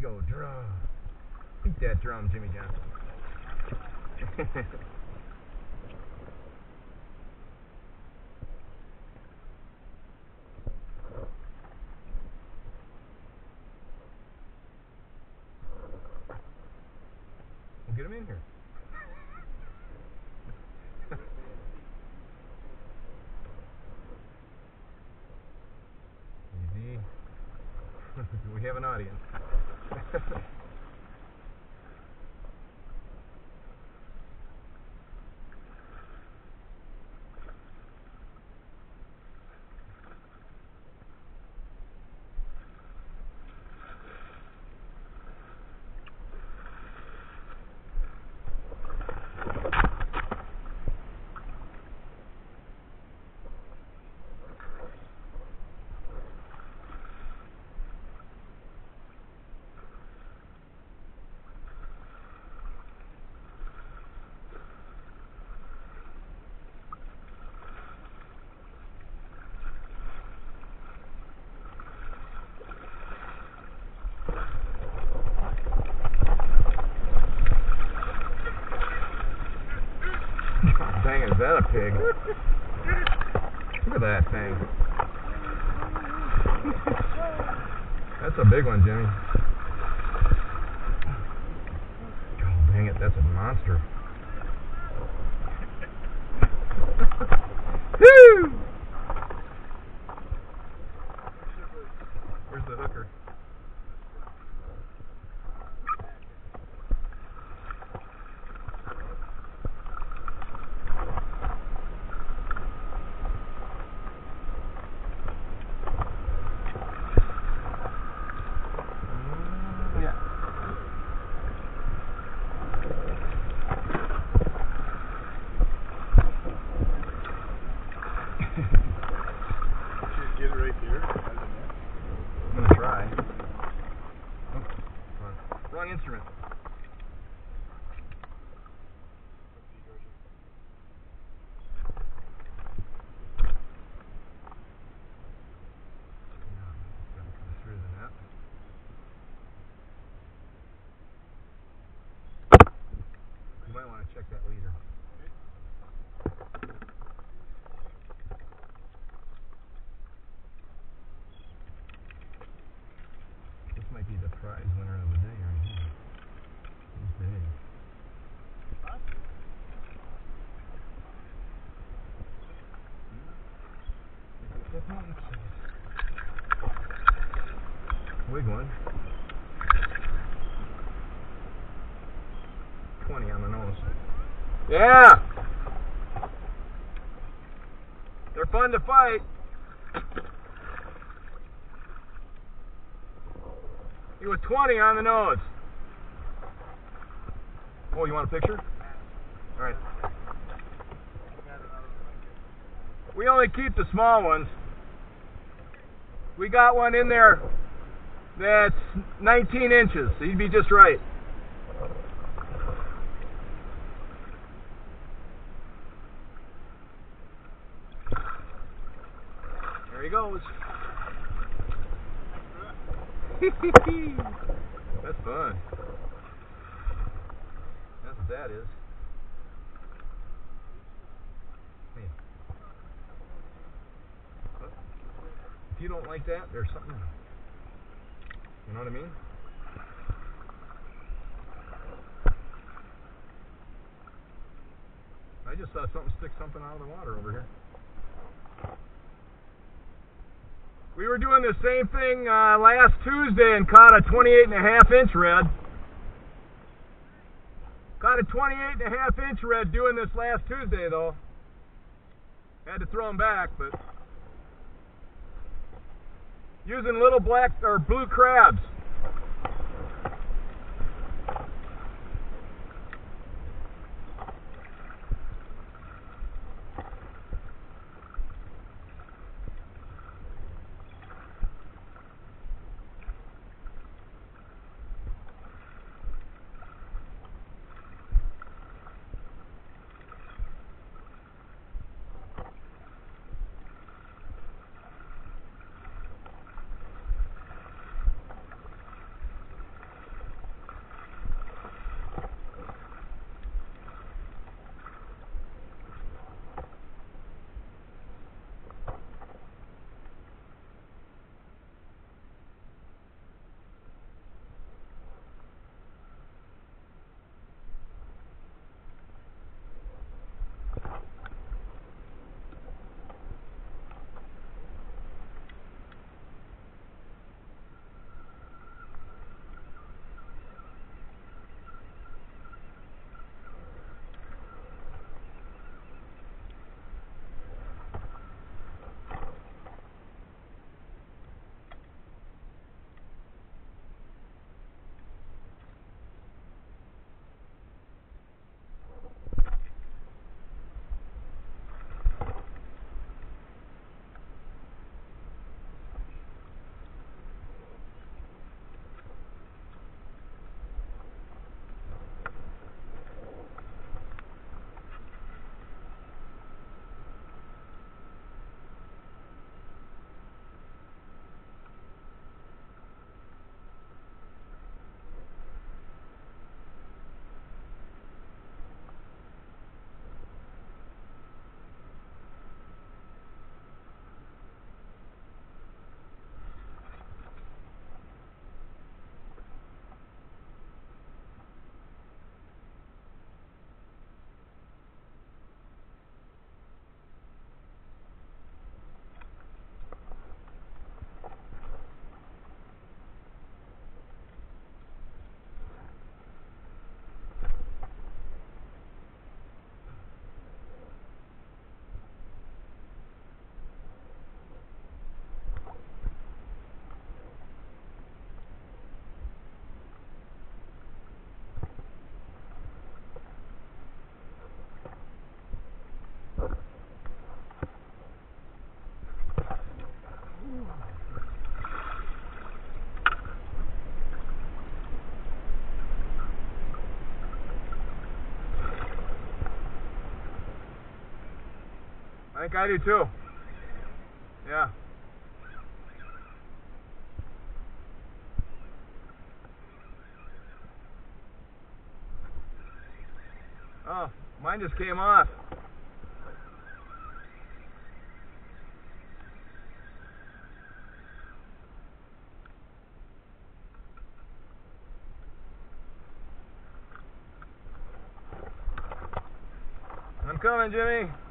go, drum. Beat that drum, Jimmy Johnson. We'll get him in here. Easy. We have an audience. Dang, is that a pig? Look at that thing. That's a big one, Jimmy. Oh, dang it, that's a monster. Woo! Where's the hooker? Get it right there. I'm gonna try. Oh, wrong instrument. Through the net. You might want to check that leader. This might be the prize winner of the day right here. He's big. Wiggling. 20 on the nose. Yeah! They're fun to fight. He was 20 on the nose. Oh, you want a picture? All right. We only keep the small ones. We got one in there that's 19 inches. So he'd be just right. There he goes. That's fun. That's what that is. Hey. If you don't like that, there's something. You know what I mean? I just saw something stick something out of the water over here. We were doing the same thing last Tuesday and caught a 28.5-inch red. Caught a 28.5-inch red doing this last Tuesday though. Had to throw them back, but using little black or blue crabs. think I do too. Yeah. Oh, mine just came off. I'm coming, Jimmy.